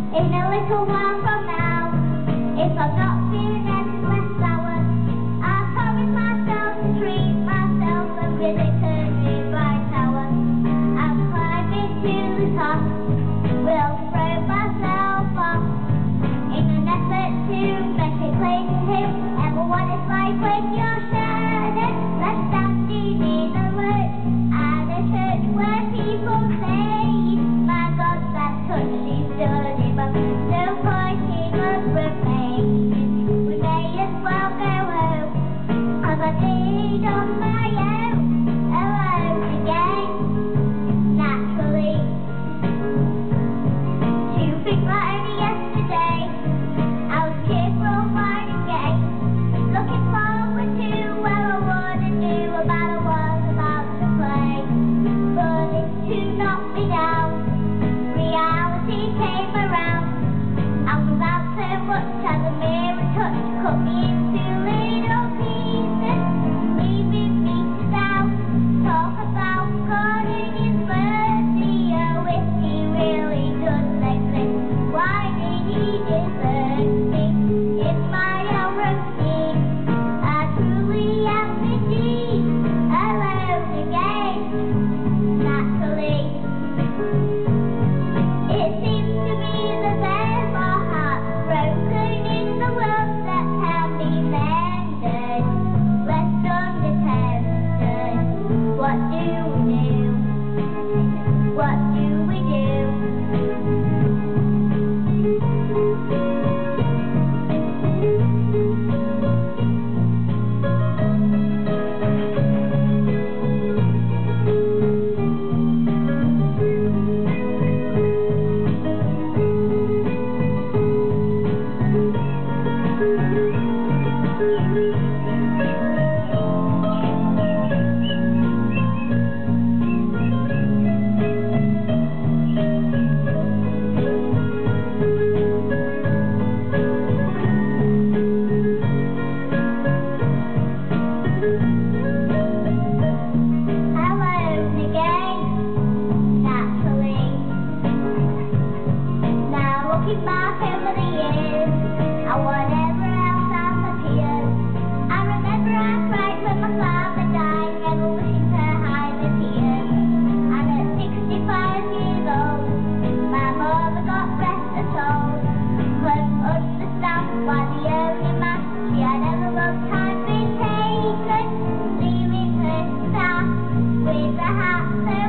In a little while from now, if I'm not feeling any less sour, I promise myself to treat myself and visit a nearby tower. I'll climb into the top, will throw myself off, in an effort to make it plain to him ever what it's like when you're shattered, left standing in a word at a church where people say, my God, that touch she's done it, but no point in us remaining. We may as well go home, 'cause I did on my own, alone again, naturally. To think that only yesterday I was cheerful, fine and gay, looking forward to where I would and do about I was about to play. But it too knocked me down, reality came around. I was out so much as a mirror touch cut me into little pieces, leaving me to doubt. Talk about God in His mercy, oh, if He really does exist, why did He desert me? In my own routine, I truly am indeed alone again, naturally. It seems to me that there's more hearts broken in the world that can be mended, left unattended. What do we do? What do we do? Alone again, naturally. Now looking back over the years, and whatever else has appeared, I remember I cried when my father died, never wishing to hide the tears. And at 65 years old, my mother, God rest her soul, couldn't understand why the only man she had ever loved had been taken, leaving her staff with a heart so